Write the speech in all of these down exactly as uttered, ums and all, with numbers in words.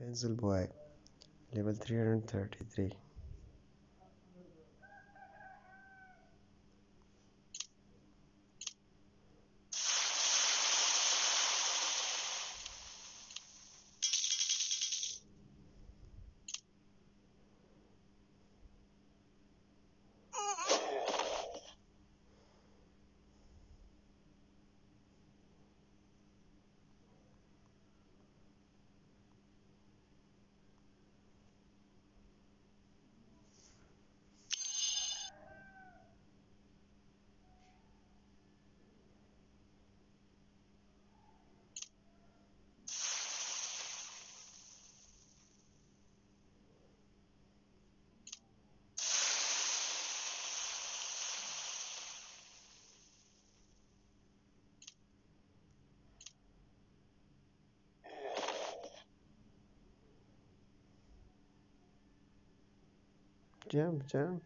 Pencil Boy, level three hundred thirty-three. Jump, jump.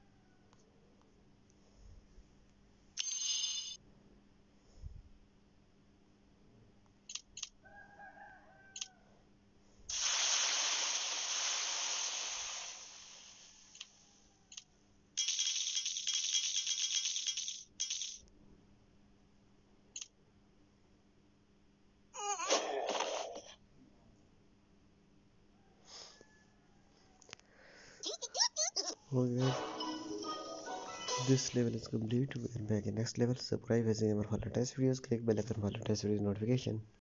Okay guys, this level is complete. We're back in next level. Subscribe, watching our follow test videos. Click bell icon for latest videos notification.